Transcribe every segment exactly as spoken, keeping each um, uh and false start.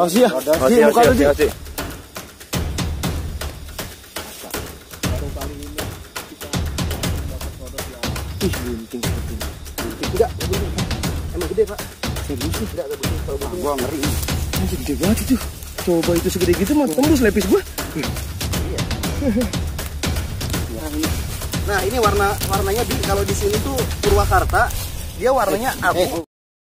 Asia, Asia, Asia, Asia, Asia. Ih, bunting seperti ini. Enggak, emang gede pak. Serius sih? Enggak, bunting. Kalau bunting gua ngeri. Anjir gede banget itu. Coba itu segede gitu mah tembus lepis gua. Iya. Nah ini warna warnanya di kalau di sini tuh Purwakarta dia warnanya abu.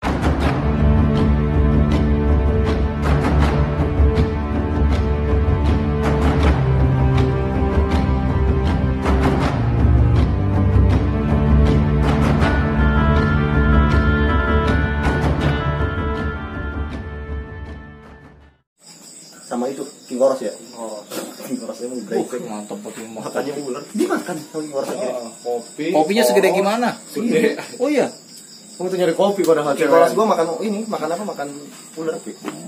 Sama itu king koros ya. Oh, king koros emang brengsek. Oh, mantap betul Makannya ular. Dimakan king koros aja. Oh, kopi. Kopinya segede gimana? Segede. Oh iya. Kamu tuh nyari kopi padahal King koros gua makan ini, makan apa? Makan ular.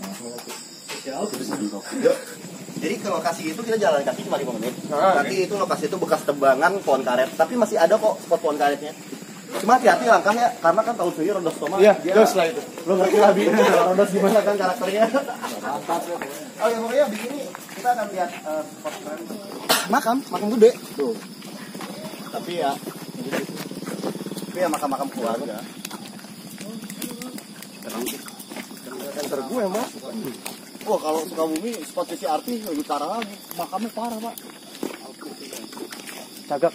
Jadi ke lokasi itu kita jalan kaki cuma lima menit. Nanti itu lokasi itu bekas tebangan pohon karet, tapi masih ada kok spot pohon karetnya. Cuma hati-hati langkah ya, karena kan tahun segini Rodos Toma. Iya, terus lah itu. Lo ngerti lah Bi, Rodos gimana kan karakternya. Mantap ya. Oh ya pokoknya di sini kita akan lihat uh, spot keren. Makam, makam gede. Tuh. Tapi ya, tapi ya makam-makam keluarga. Center gue mas. Wah kalau Sukabumi spot C C R T lebih parah lagi, makamnya parah pak. Cagak.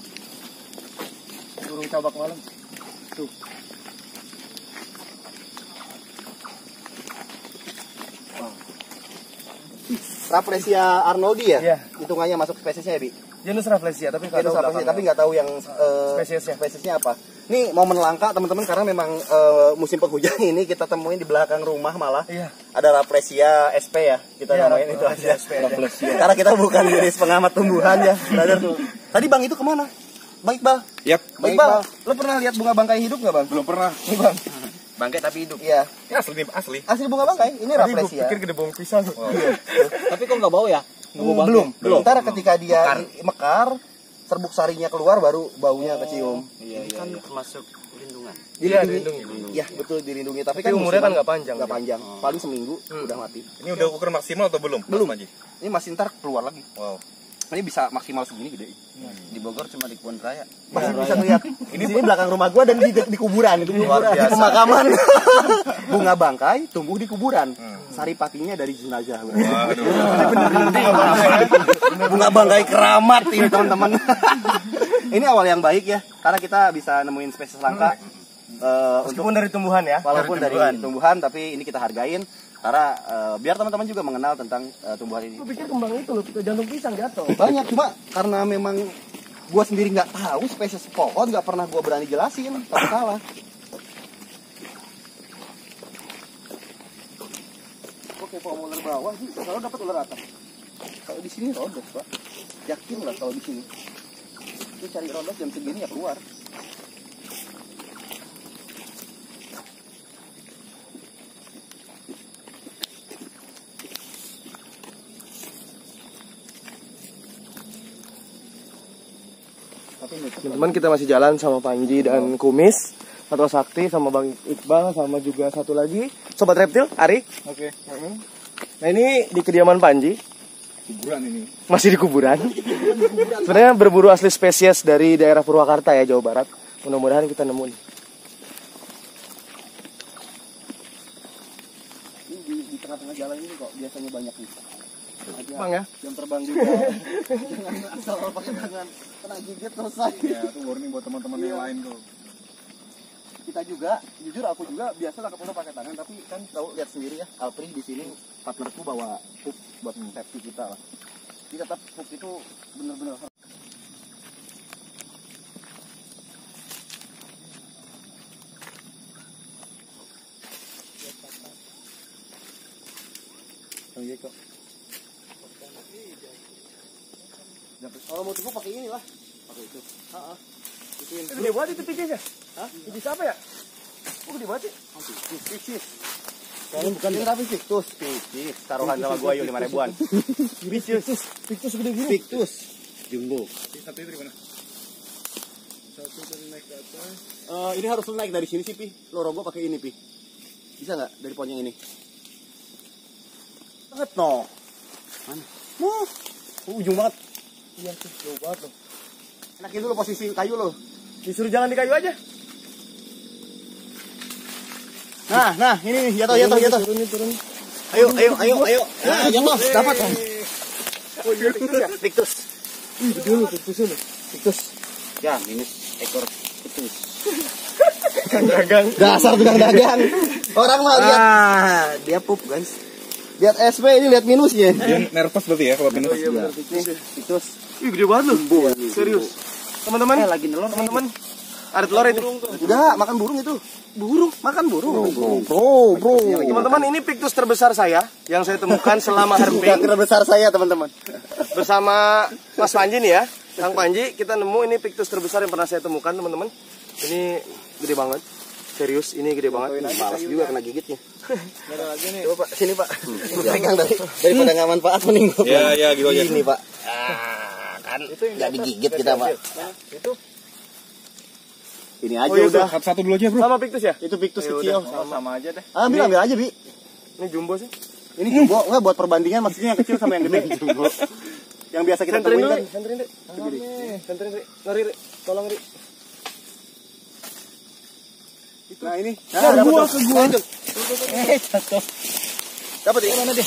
Burung cabak malam. Tuh. Rafflesia arnoldi ya? Iya. Hitungannya masuk spesiesnya ya, Bi? Jenis Rafflesia tapi nggak Jenis tahu Rafflesia, tapi nggak tahu yang uh, spesiesnya. spesiesnya apa. Nih momen langka teman-teman karena memang uh, musim penghujan ini kita temuin di belakang rumah malah. Iya. Ada Rafflesia S P ya, kita Iya, namain itu aja. S P aja. Karena kita bukan jenis pengamat tumbuhan ya, brother. Tadi Bang itu kemana? Bang Iqbal. Yap. Bang Iqbal, lo pernah lihat bunga bangkai hidup nggak Bang? Belum pernah. Nih Bang. Bangkai tapi hidup. Iya. Ya, asli asli. Asli bunga bangkai. Ini Tadi gue Rafflesia. pikir gede bong pisang. Wow. Tapi kok nggak bau ya? Nggak bau belum, bangkai? belum. Ntar ketika dia Mekar. i- mekar, serbuk sarinya keluar baru baunya kecium. Iya, iya, iya. Termasuk lindungan. Iya, Dilindungi. dilindungi. Ya betul dilindungi. Tapi, Tapi kan umurnya kan musiman nggak panjang. nggak panjang. Paling seminggu udah mati. Ini udah ukuran maksimal atau belum? Belum. Mas Manji? Ini masih ntar keluar lagi. Wow. Ini bisa maksimal segini gede. Di Bogor cuma di Kebun Raya. Masih bisa ngeliat. Ini di belakang rumah gua dan di, di kuburan. Di, Luar di biasa. pemakaman. Bunga bangkai tumbuh di kuburan. Saripatinya dari jenazah. Waduh. Bunga bangkai keramat ini teman-teman. Ini awal yang baik ya, karena kita bisa nemuin spesies langka. Uh, untuk Meskipun dari tumbuhan ya. walaupun dari dari tumbuhan. tumbuhan, tapi ini kita hargain karena uh, biar teman-teman juga mengenal tentang uh, tumbuhan ini. Gue pikir kembang itu loh, jantung pisang jatuh. Banyak cuma karena memang gua sendiri nggak tahu spesies pohon, nggak pernah gua berani jelasin, tapi salah. Oke, kalau mau ular bawah sih, kalau dapat ular atas. Kalau di sini rodos pak, yakin lah kalau di sini. Itu cari rodos jam segini ya keluar. Teman-teman kita masih jalan sama Panji dan Kumis atau Sakti sama Bang Iqbal sama juga satu lagi Sobat Reptil Ari. Oke. Nah ini di kediaman Panji Kuburan ini. masih di kuburan. Sebenarnya berburu asli spesies dari daerah Purwakarta ya Jawa Barat. Mudah-mudahan kita nemu nih. Ini di, di tengah-tengah jalan ini kok biasanya banyak nih. Hati-hati, Bang ya. jam terbang juga. Jangan asal pakai tangan, kena gigit selesai. Ya, itu warning buat teman-teman yang lain tuh. Kita juga, jujur aku juga biasa lah ketemu pakai tangan, tapi kan tahu lihat sendiri ya, Alpri di sini partnerku bawa pup buat safety kita lah. Jadi tetap pup itu bener-bener. Oh iya kok. Kalau mau tepuk pakai ini lah, pakai itu. Heeh. Ituin. Itu dia buat itu picisnya. Hah? Picis apa ya? Oh gede banget sih. Picis, picis. Kalian bukan ini tapi Pictus, Picis. Taruhan sama gua yuk lima ribuan. Picis. Picis gede gini. Pictus. Jumbo. Satu itu di mana? Satu tadi naik ke atas. Eh, ini harus lu naik dari sini sih, Pi. Loro gua pakai ini, Pi. Bisa nggak dari pohon yang ini? Banget no. Mana? Noh. Ujung banget. Iya tuh, jauh banget loh. Enakin dulu posisi kayu lo. Disuruh jalan di kayu aja. Nah, nah, ini nih, jatuh, jatuh, jatuh. Turun, turun. Ayo, ayo, ayo, ayo. Nah, jatuh, dapat. Oh iya, Victus ya? Victus. Ih, gede loh Victusnya loh. Victus. Ya, minus ekor putus. Tukang dagang. Dasar tukang dagang. Orang mah lihat. Ah, dia pup guys. Lihat S P ini, lihat minusnya. Dia nervous berarti ya kalau minus. Oh iya benar Victus ya. Victus. Ih, gede banget loh. Serius. Teman-teman, Eh, lagi nelon. teman-teman. Ada telur itu. Enggak, makan burung itu. Burung, makan burung. Bro, bro. Teman-teman, ini Victus terbesar saya yang saya temukan selama Bukan herping terbesar saya, teman-teman. bersama Mas Panji nih ya. Kang Panji, kita nemu ini Victus terbesar yang pernah saya temukan, teman-teman. Ini gede banget. Serius, ini gede banget. Malas juga kena gigitnya. Ada lagi nih. Coba Pak, sini Pak. Pegang dari daripada nggak manfaat mending gua. Ya, ya, gitu aja. Ini Pak. Ah, kan nggak digigit kita Pak. Itu Ini aja Oh, iya, udah. Satu dulu aja, Bro. sama Victus ya? Itu Victus Ya kecil. udah, sama-sama aja deh. Ambil ambil aja, Bi. Ini jumbo sih. Ini jumbo nggak buat perbandingan maksudnya yang kecil sama yang gede jumbo. Yang biasa kita Senterin temuin dulu, kan. Ri. senterin deh. Senterin Ri. Ngeri Ri. Tolong Ri. Nah, ini. Ke Nah, dapat gua, tuh. ke gua. Lanjut. Eh, jatuh. Dapat ya? Mana dia?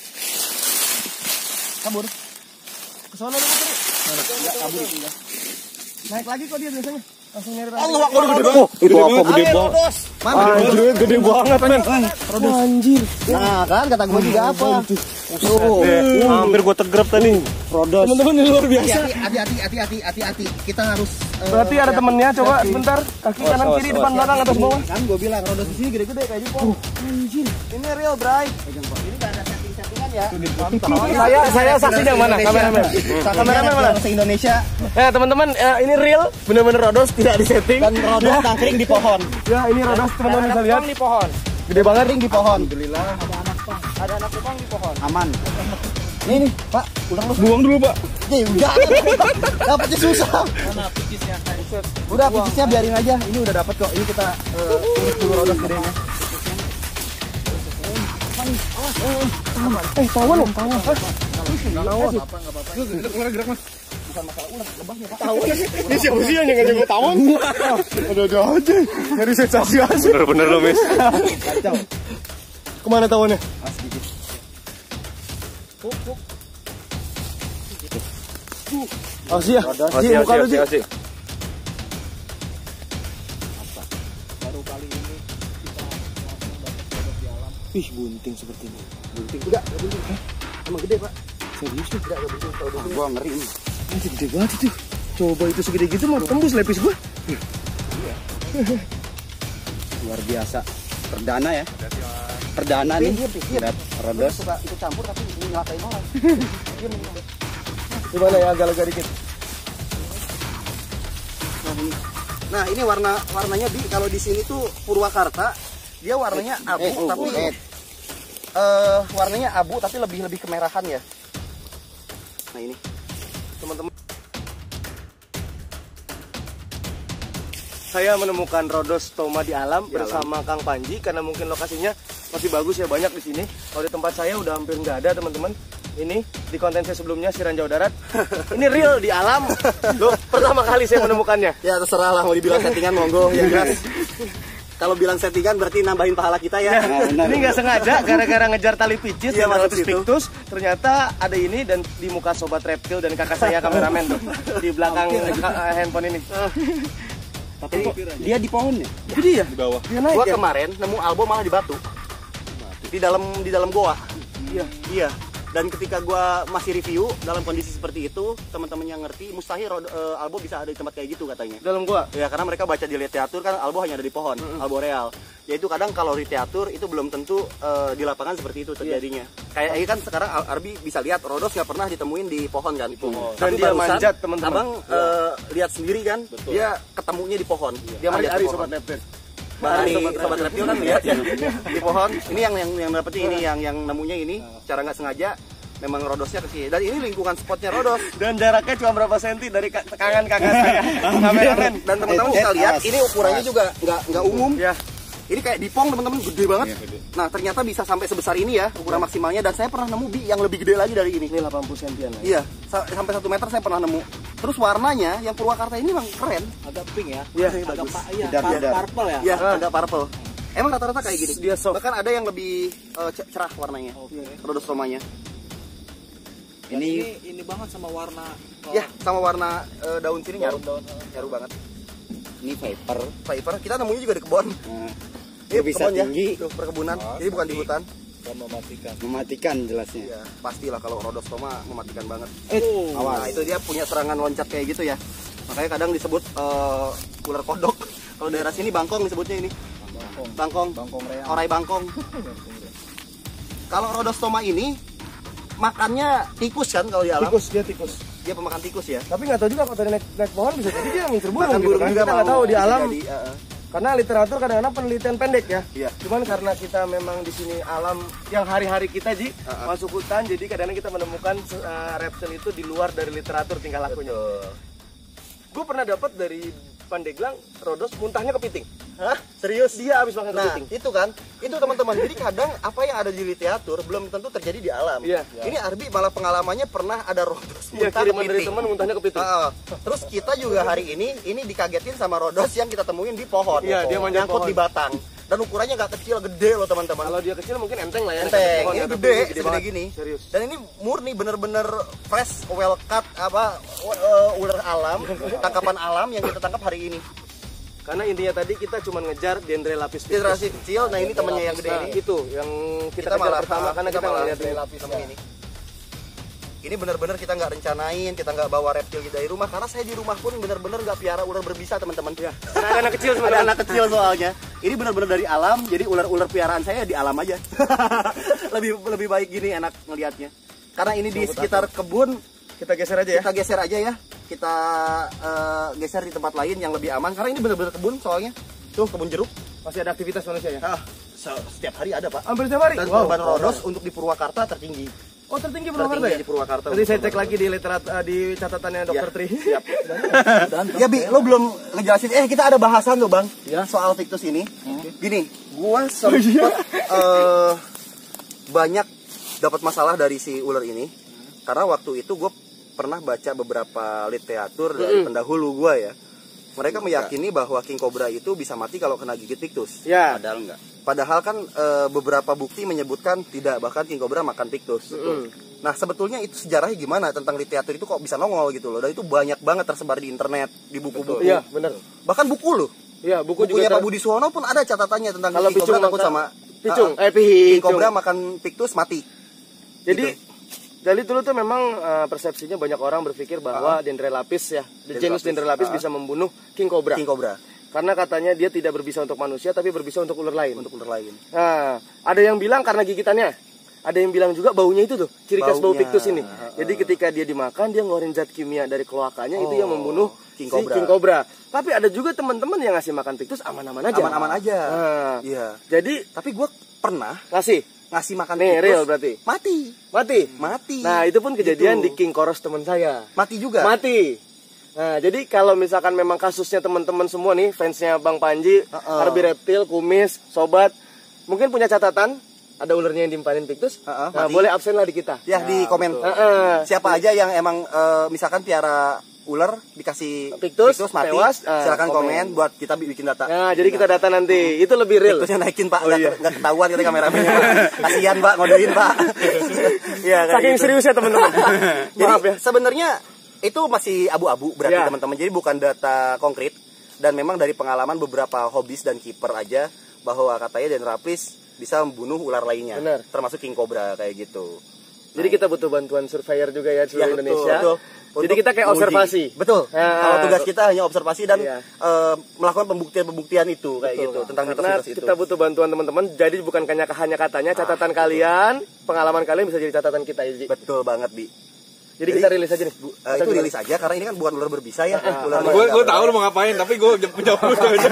Kabur. Ke sana dulu Ri. Enggak kabur itu ya. Naik lagi kok dia biasanya. Langsung nyari tarik. Allah, waduh gede banget. Itu apa gede Ayo, banget. Rodos. Mana? Anjir, gede banget men. Anjir. Nah, kan kata gua juga apa? Oh. Eh, hampir gua tegrep tadi. Rodos. Teman-teman ini luar biasa. Hati-hati, hati-hati, hati-hati, hati-hati. Kita harus eh, Berarti ada hati-hati. temennya, coba sebentar. Kaki kanan kiri depan belakang atas bawah. Kan gua bilang Rodos di sini gede-gede kayak di pohon. Anjir. Ini real, Bray. Ini enggak ada setting-settingan ya. Saya saya saksinya mana? Kameramen. Kameramen mana? Se Indonesia Ya, teman-teman, eh, ini real, benar-benar Rodos tidak disetting. dan Rodos nangkring di pohon. Ya, ini Rodos teman-teman bisa lihat. di pohon. Gede banget. Nangkring di pohon. Ada anak kupang di pohon. Aman. Nih nih, Pak, udah lu. Buang dulu, Pak. Nih, udah. Dapatnya susah. Mana picisnya? Udah, picisnya biarin aja. Ini udah dapat kok. Ini kita eh, urus dulu Rodos gedenya. Eh, tawon loh, tawon. Gerak, Mas. Ini siapa sih yang ngajak gue tawon? Ada-ada aja. Nyari sensasi aja. Bener-bener lo, Mas. Kacau. Kemana tawonnya? Asia, Asia, buka lu sih. Ih, bunting seperti ini. Bunting enggak, enggak bunting. Emang gede, Pak. Serius tuh? Enggak, enggak bunting. Kalau bunting gua ngeri ini. Anjir, gede banget itu. Coba itu segede gitu mau tembus lepis gua. Luar biasa. Perdana ya. Perdana nih. Pikir, pikir. Rodos. Suka ikut campur tapi nyelatain orang. Dia meninggal. Gimana ya, agak-agak dikit. Nah, ini warna warnanya di kalau di sini tuh Purwakarta, dia warnanya abu eh, oh, tapi eh. eh warnanya abu tapi lebih lebih kemerahan ya. Nah, ini. Teman-teman, saya menemukan Rodos Toma di alam bersama Kang Panji karena mungkin lokasinya masih bagus ya, banyak di sini. Kalau di tempat saya udah hampir nggak ada, teman-teman. Ini di konten saya sebelumnya si Ranjau Darat. Ini real di alam. Loh, pertama kali saya menemukannya. Ya terserah lah mau dibilang settingan monggo ya guys. Kalau bilang settingan berarti nambahin pahala kita ya. Ini nggak sengaja gara-gara ngejar tali picis Iya, dan masuk Rodos situ. Victus, ternyata ada ini dan di muka sobat reptil dan kakak saya kameramen tuh di belakang eh, handphone ini. Tapi kok dia di pohon ya? Itu dia. Di bawah. Dia naik Gua ya? kemarin nemu albo malah di batu. Di dalam di dalam goa. Iya. Iya. Dan ketika gua masih review dalam kondisi seperti itu, teman-teman yang ngerti mustahil rod- eh, albo bisa ada di tempat kayak gitu katanya. Dalam gua. Ya karena mereka baca di literatur kan albo hanya ada di pohon, albo real. Yaitu kadang kalau literatur itu belum tentu eh, di lapangan seperti itu terjadinya. Kayak ini kan sekarang Al- Arbi bisa lihat Rodos nggak pernah ditemuin di pohon kan. Dan dia manjat, teman-teman. Abang eh, lihat sendiri kan, dia ketemunya di pohon. Dia Ari, manjat Ari di pohon. sobat reptil. Bari sobat reptil kan lihat ya di pohon. Ini yang yang yang dapetin ini yang yang nemunya ini cara nggak sengaja memang Rodosnya ke sini. Dan ini lingkungan spotnya Rodos. Dan jaraknya cuma berapa senti dari ka- tangan kakak saya. Kameramen. Dan teman-teman bisa lihat ini ukurannya juga nggak nggak umum. Ya. Ini kayak dipong teman-teman gede banget. Nah ternyata bisa sampai sebesar ini ya ukuran maksimalnya, dan saya pernah nemu bi yang lebih gede lagi dari ini. Ini delapan puluh sentian lah. Iya, sa- sampai satu meter saya pernah nemu. Terus warnanya yang Purwakarta ini memang keren. Agak pink ya. Iya, agak bagus. pa- iya, Jedar, par- jedar. purple ya. Iya, Ah. agak purple. Emang rata-rata kayak gini. Dia soft. Bahkan ada yang lebih eh, c- cerah warnanya. Oke. Rhodostromanya. Dan Ini, ini ini banget sama warna oh, ya sama warna eh, daun sini nyaru. daun-daun. Nyaru banget. Ini Viper. Viper kita nemunya juga di kebun. Nah, Ini bisa kebun ya. tinggi. Tuh, perkebunan. Ah, Jadi bukan di tinggi. hutan. Dan mematikan. mematikan jelasnya. Ya, pastilah kalau rhodostroma mematikan banget. Eh, Nah, awas. itu dia punya serangan loncat kayak gitu ya. Makanya kadang disebut eh, ular kodok. Kalau daerah sini bangkong disebutnya ini. Bangkong. Bangkong. Bangkong reang. Orai bangkong. Kalau rhodostroma ini makannya tikus kan kalau di alam. Tikus, dia tikus. Dia pemakan tikus ya. Tapi nggak tahu juga kalau tadi naik, naik pohon bisa jadi dia ngincer burung Makan gitu burung kan. juga Kita nggak mau. tahu di Bisa alam. jadi, uh, uh. Karena literatur kadang-kadang penelitian pendek ya. Iya. Cuman karena kita memang di sini alam yang hari-hari kita Ji Uh-uh. masuk hutan, jadi kadang-kadang kita menemukan uh, reptil itu di luar dari literatur tingkah lakunya. Gue pernah dapat dari Pandeglang, Rhodos muntahnya kepiting. Hah? Serius? Dia habis makan Nah, kepiting. itu kan, itu teman-teman. Jadi kadang apa yang ada di literatur belum tentu terjadi di alam. Iya. Ini Arbi malah pengalamannya pernah ada Rhodos Iya, muntah kiriman dari kepiting. teman muntahnya kepiting. Ah, terus kita juga hari ini ini dikagetin sama Rhodos yang kita temuin di pohon. Iya, dia manjat nyangkut pohon. di batang. Dan ukurannya nggak kecil, gede loh teman-teman. Kalau dia kecil mungkin enteng lah ya. Enteng, Pohon, ini ya, tapi gede, ini segede banget. gini. Serius. Dan ini murni bener-bener fresh, well cut, apa uh, ular alam, tangkapan alam yang kita tangkap hari ini. Karena intinya tadi kita cuma ngejar dendrelapis. Dia terasi kecil, nah ini temennya yang gede Nah, ini. itu yang kita, Kita, kejar malah pertama karena kita nggak malah lihat dari ini. lapis sama ini. Ini bener-bener kita nggak rencanain, kita nggak bawa reptil kita dari rumah, karena saya di rumah pun bener-bener nggak piara ular berbisa teman-teman. Ya, karena ada anak kecil Ada sebenarnya. anak kecil soalnya. Ini bener-bener dari alam, jadi ular-ular piaraan saya di alam aja. lebih lebih baik gini enak ngelihatnya. Karena ini di sekitar kebun, Kita geser aja ya. kita geser aja ya. Kita eh, geser di tempat lain yang lebih aman, karena ini bener-bener kebun soalnya. Tuh kebun jeruk. Masih ada aktivitas manusia ya. Ah, se- setiap hari ada pak. Hampir setiap hari. Dan Wow. korban Rhodos untuk di Purwakarta tertinggi. Oh tertinggi Purwakarta Tertinggi ya? di Purwakarta. Nanti saya cek lagi di literatur di catatannya dokter Ya, Tri. siap. Ya Bi, lo belum ngejelasin. Eh kita ada bahasan tuh bang, Ya. soal fictus ini. Gini, gua sempet eh, banyak dapat masalah dari si ular ini, karena waktu itu gue pernah baca beberapa literatur dari pendahulu gua ya. Mereka meyakini bahwa king cobra itu bisa mati kalau kena gigit pictus. Ya. Padahal enggak. Padahal kan e, beberapa bukti menyebutkan tidak, bahkan king cobra makan pictus. Nah sebetulnya itu sejarahnya gimana tentang literatur itu kok bisa nongol gitu loh. Dan itu banyak banget tersebar di internet, di buku-buku. Iya benar. Bahkan buku loh. Iya buku Bukunya juga. Pak Budi Suwono pun ada catatannya tentang Kalau king cobra picung takut makan- sama Picung, Ah, eh picung. king cobra makan pictus mati. Jadi Gitu. dari dulu tuh memang eh, persepsinya banyak orang berpikir bahwa dendrelapis ya, the genus Dendrelapis, dendrelapis ah. bisa membunuh king cobra. King cobra Karena katanya dia tidak berbisa untuk manusia tapi berbisa untuk ular lain. untuk ular lain. Nah, ada yang bilang karena gigitannya. Ada yang bilang juga baunya itu tuh, ciri khas bau Baunya, pictus ini. uh, Jadi ketika dia dimakan, dia ngeluarin zat kimia dari kloakanya, itu yang Oh, membunuh king si cobra. king cobra. Tapi ada juga teman-teman yang ngasih makan pictus aman-aman aja. Aman-aman aja. Nah, Iya. jadi Tapi gue pernah ngasih ngasih makan nih pictus, real berarti. mati. Mati. Mati. Nah, itu pun kejadian Gitu. di King Koros teman saya. Mati juga. Mati. Nah, jadi kalau misalkan memang kasusnya teman-teman semua nih, fansnya Bang Panji, Uh-uh. Arbi Reptil, Kumis, Sobat, mungkin punya catatan, ada ularnya yang dimpanin pictus, Uh-uh, nah, mati. boleh absen lah di kita. Ya di komen. Uh-uh. Siapa aja yang emang eh, misalkan piara ular dikasih Pictus, mati, tewas, ah, silakan komen. komen. buat kita bi- bikin data. Nah, jadi kita data nanti, itu lebih real. Pictusnya naikin pak, Oh, nggak iya. nggak ketahuan kita kameramennya pak. Kasihan pak, ngodein pak. Iya, kayak Saking gitu. serius ya teman-teman. Jadi Maaf ya. sebenarnya itu masih abu-abu berarti Ya. teman-teman. Jadi bukan data konkret, dan memang dari pengalaman beberapa hobis dan kiper aja bahwa katanya dendrelapis bisa membunuh ular lainnya, Benar. termasuk king cobra kayak gitu. Jadi kita butuh bantuan surveyor juga ya di seluruh Ya, betul, Indonesia. betul. Jadi Untuk kita kayak menguji. observasi. Betul. Nah, Kalau tugas kita hanya observasi dan iya. eh, melakukan pembuktian-pembuktian itu kayak Betul, gitu tentang karena mitos-mitos itu. kita butuh bantuan teman-teman. Jadi bukan hanya hanya katanya, catatan kalian, pengalaman kalian bisa jadi catatan kita, Izzy. Betul banget, Bi. Jadi, Jadi, kita rilis aja nih. Bu, eh, itu rilis aja karena ini kan bukan ular berbisa ya. Ular Gue gue tahu lu mau ngapain, tapi gue jawab lu aja.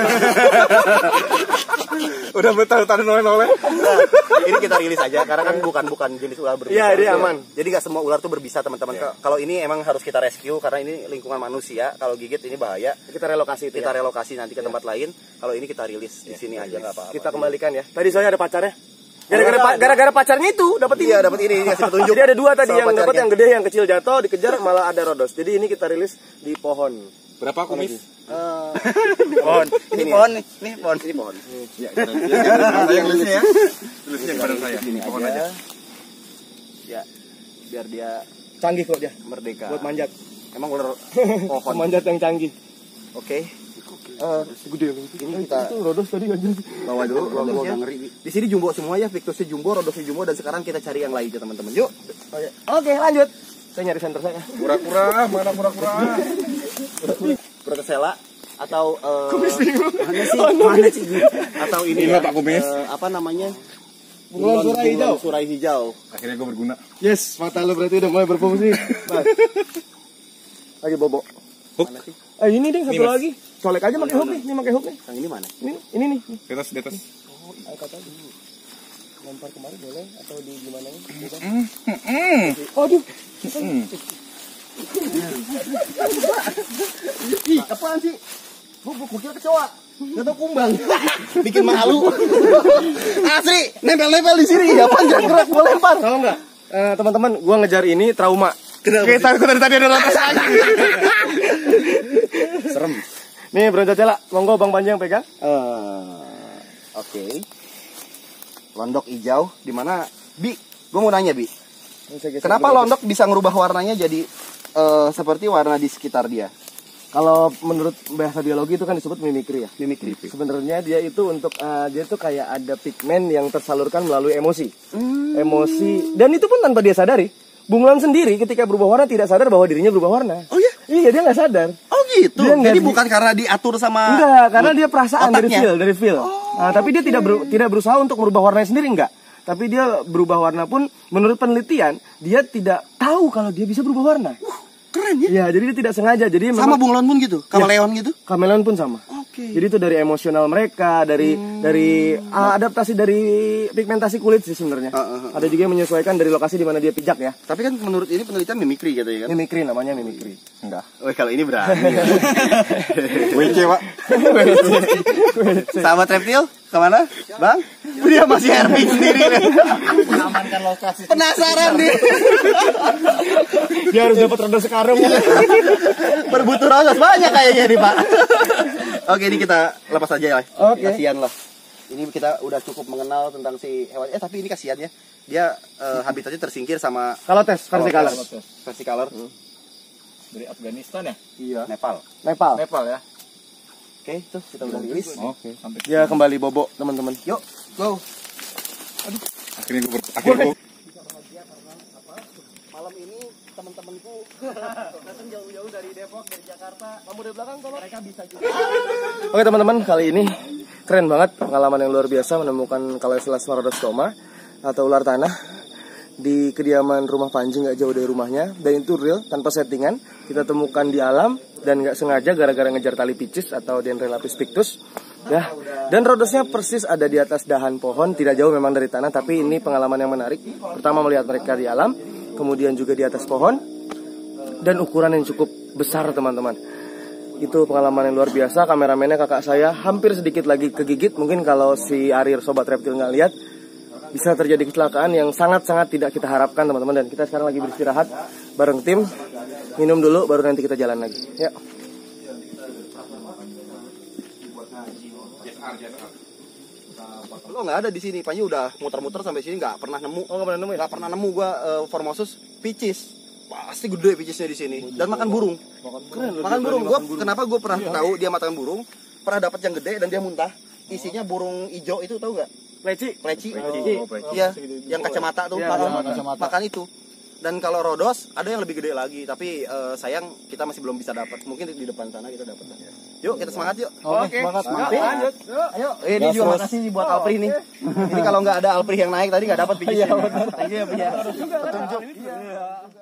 Udah bertahan-tahan noleh-noleh. Nah, ini kita rilis aja karena kan bukan bukan jenis ular berbisa. Iya, dia Betul. aman. Jadi nggak semua ular tuh berbisa, teman-teman. Kalau ini emang harus kita rescue karena ini lingkungan manusia. Kalau gigit ini bahaya. Kita relokasi itu Kita ya. relokasi nanti ke tempat lain. Kalau ini kita rilis di sini aja nggak apa-apa. Kita kembalikan ya. Tadi soalnya ada pacarnya. Gara-gara pa- gara-gara pacarnya itu dapat ini. Iya, dapat ini, kasih petunjuk. Jadi ada dua tadi, Sama yang dapat pacarnya. yang gede, yang kecil jatuh, dikejar malah ada Rodos. Jadi ini kita rilis di pohon. Berapa kumis? Eh, Pohon. Ini Ini pohon nih. Ini pohon. ini pohon. Ya, saya yang tulisnya ya. Tulisnya kepada saya. Ini Pohon aja. aja. Ya, biar dia Canggih kok dia, merdeka. buat manjat. Emang ular pohon. Manjat yang canggih. Oke. Eh, Gede ini kita Itu Rodos tadi anjir. bawa dulu rodosnya. Di sini jumbo semua ya, Victusnya jumbo, rodosnya jumbo, dan sekarang kita cari yang lain ya teman-teman. Yuk. Oke, lanjut. Saya nyari center saya. Kura-kura, mana kura-kura? Berkesela atau eh, mana sih? Mana sih? Atau ini Ini ya, Pak Kumis. eh, apa namanya? Bunglon surai hijau. Bunglon surai hijau. Akhirnya gue berguna. Yes, mata lo berarti udah mulai berfungsi. Mas. Lagi bobo. Hook. Eh ini deh satu Ini, Mas. lagi. Colek aja pakai hook nih, ini pakai hook nih. Yang ini mana? Ini ini nih. Di atas, di atas. Angkat aja. Lempar kemari boleh atau di gimana nih? Hmm, hmm, Aduh. hmm. Ih, apaan sih? Gua gua kira kecoa. Enggak tahu kumbang. Bikin malu. Asli, nempel-nempel di sini. Apaan gerak-gerak gua lempar. Tahu nggak? Eh, teman-teman, gua ngejar ini trauma. Kenapa? Kita aku dari tadi ada rotos lagi. Serem. Nih, Bronco Cela, monggo Bang Panjang pegang. Eh, oke. Londok hijau di mana? Bi, gua mau nanya, Bi. Kenapa londok bisa ngerubah warnanya jadi eh, seperti warna di sekitar dia? Kalau menurut bahasa biologi itu kan disebut mimikri ya. Mimikri. Sebenarnya dia itu untuk eh, dia tuh kayak ada pigmen yang tersalurkan melalui emosi. Emosi dan itu pun tanpa dia sadari. Bunglon sendiri ketika berubah warna tidak sadar bahwa dirinya berubah warna. Oh ya? Iya, dia nggak sadar. Oh gitu. Dia nggak Jadi di- bukan karena diatur sama Enggak, karena dia perasaan dari otaknya. feel, dari feel. Nah, tapi dia tidak ber- tidak berusaha untuk merubah warnanya sendiri enggak. Tapi dia berubah warna pun menurut penelitian dia tidak tahu kalau dia bisa berubah warna. Keren ya. Ya, jadi dia tidak sengaja. Jadi Sama memang bunglon pun gitu, kameleon gitu. kameleon pun sama. Oke. Jadi itu dari emosional mereka, dari dari ah, adaptasi dari pigmentasi kulit sih sebenarnya. Ah, ah, ah. Ada juga yang menyesuaikan dari lokasi di mana dia pijak ya. Tapi kan menurut ini penelitian mimikri gitu ya kan? Mimikri namanya mimikri. Enggak. Oh kalau ini berani. W C, Pak. Sahabat reptil kemana, Bang? Dia masih herping sendiri. Mengamankan lokasi. Penasaran dia. Dia harus dapat roda sekarang. Berbutuh rodos banyak kayaknya nih Pak. Oke ini kita lepas aja ya. Oke. Kasihan lah. Ini kita udah cukup mengenal tentang si hewan. Eh tapi ini kasihan ya. Dia eh, habitatnya tersingkir sama Kalau tes versi color. versi color. Dari Afghanistan ya? Iya. Nepal. Nepal. Nepal ya? Oke itu kita udah rilis. Oke, sampai. Ya kembali bobo teman-teman. Yuk, go. Akhirnya gue ber- akhirnya gue Malam ini teman-temanku datang jauh-jauh dari Depok, dari Jakarta. Kamu di belakang tolong. Mereka bisa juga. Oke teman-teman, kali ini keren banget pengalaman yang luar biasa menemukan Calophyllus rhodostoma atau ular tanah di kediaman rumah Panji nggak jauh dari rumahnya, dan itu real tanpa settingan. Kita temukan di alam dan nggak sengaja gara-gara ngejar tali picis atau Dendrelapis pictus. Ya, dan rodosnya persis ada di atas dahan pohon, tidak jauh memang dari tanah, tapi ini pengalaman yang menarik. Pertama melihat mereka di alam, kemudian juga di atas pohon, dan ukuran yang cukup besar teman-teman. Itu pengalaman yang luar biasa. Kameramennya kakak saya hampir sedikit lagi kegigit. Mungkin kalau si Arir sobat reptil nggak lihat, bisa terjadi kecelakaan yang sangat-sangat tidak kita harapkan teman-teman. Dan kita sekarang lagi beristirahat bareng tim, minum dulu baru nanti kita jalan lagi ya. Lo nggak ada di sini, Panji udah muter-muter sampai sini nggak pernah nemu. Oh nggak pernah nemu ya? Nggak pernah nemu gua uh, Formosus picis. Pasti gede picisnya di sini. Dan makan burung. Keren, Makan burung. Gua kenapa gua pernah tahu dia makan burung? Pernah dapat yang gede dan dia muntah. Isinya burung ijo itu tahu nggak? Pleci. Pleci. Oh, pleci. Iya, yang kacamata tuh. Iya, makan, iya, kacamata. makan itu. Dan kalau rodos ada yang lebih gede lagi, tapi eh, sayang kita masih belum bisa dapat. Mungkin di depan sana kita dapat. Yuk kita semangat yuk. Oke, semangat, semangat. semangat. Lanjut. Ayo, eh, ini juga makasih buat Alprih nih. Ini kalau nggak ada Alprih yang naik tadi nggak dapat picisnya. Thank you ya, Pi, ya. Petunjuk.